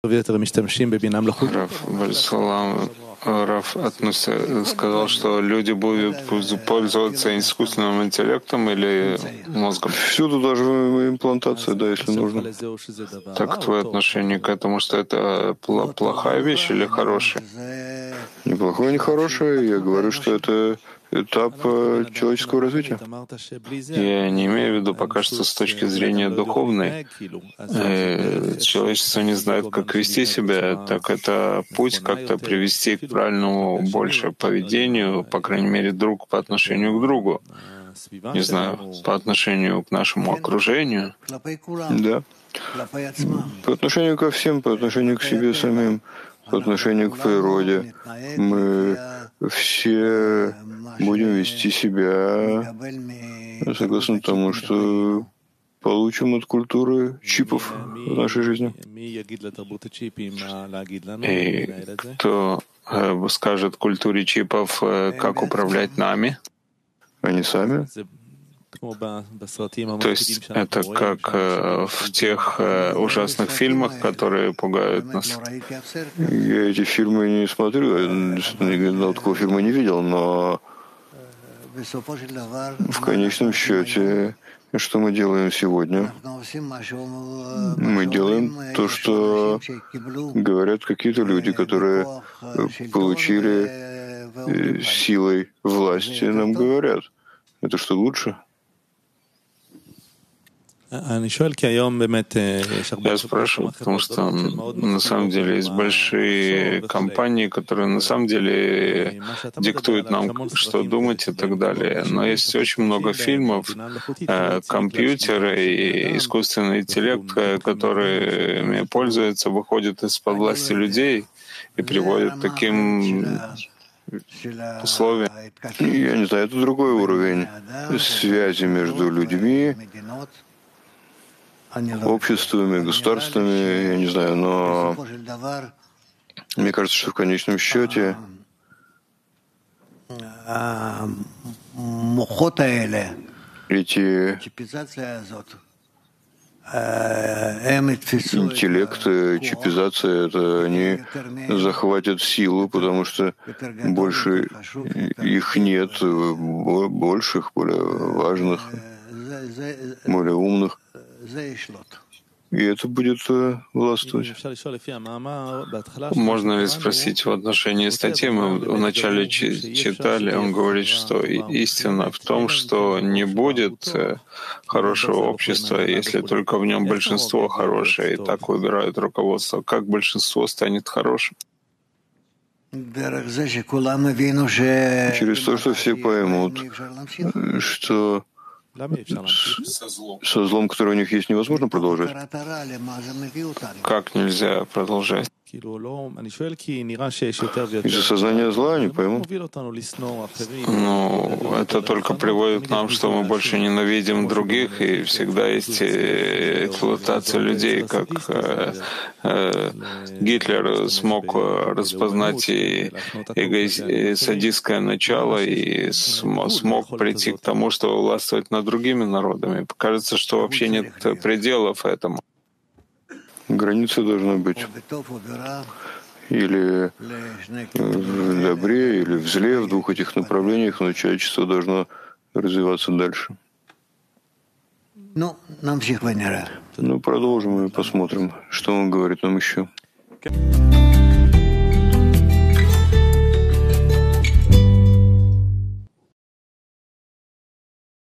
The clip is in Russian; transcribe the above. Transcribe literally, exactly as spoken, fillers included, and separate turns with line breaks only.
Рав Вальсалам, Рав относится, сказал, что люди будут пользоваться искусственным интеллектом или мозгом.
Всюду даже имплантация, да, если нужно.
Так твое отношение к этому, что это плохая вещь или хорошая?
Ни плохое, ни хорошее. Я говорю, что это этап человеческого развития.
Я не имею в виду пока что с точки зрения духовной. Э, человечество не знает, как вести себя, так это путь как-то привести к правильному больше поведению, по крайней мере, друг по отношению к другу. Не знаю, по отношению к нашему окружению.
Да. По отношению ко всем, по отношению к себе самим, по отношению к природе. Мы все будем вести себя согласно тому, что получим от культуры чипов в нашей жизни.
И кто э, скажет культуре чипов, э, как управлять нами?
Они сами.
То есть это как э, в тех э, ужасных фильмах, которые пугают нас.
Я эти фильмы не смотрю, я ни такого фильма не видел, но в конечном счете, что мы делаем сегодня? Мы делаем то, что говорят какие-то люди, которые получили силой власти, нам говорят. Это что, лучше?
Я спрашиваю, потому что на самом деле есть большие компании, которые на самом деле диктуют нам, что думать и так далее. Но есть очень много фильмов, компьютеры и искусственный интеллект, которыми пользуются, выходят из-под власти людей и приводят к таким условиям.
Я не знаю, это другой уровень связи между людьми, обществами, государствами, я не знаю, но мне кажется, что в конечном счете эти интеллекты, чипизация, это они захватят силу, потому что больше их нет, больших, более важных, более умных. И это будет властвовать.
Можно ли спросить в отношении статьи? Мы вначале читали, он говорит, что истина в том, что не будет хорошего общества, если только в нем большинство хорошее, и так выбирают руководство. Как большинство станет хорошим?
Через то, что все поймут, что со злом, который у них есть, невозможно продолжать.
Как нельзя продолжать?
Из-за сознания зла не пойму.
Ну, это только приводит к нам, что мы больше ненавидим других, и всегда есть эксплуатация людей, как э, э, Гитлер смог распознать и, эгоиз... и садистское начало и см... смог прийти к тому, чтобы властвовать над другими народами. Кажется, что вообще нет пределов этому.
Граница должна быть или в добре, или в зле, в двух этих направлениях, но человечество должно развиваться дальше.
Ну,
продолжим и посмотрим, что он говорит нам еще.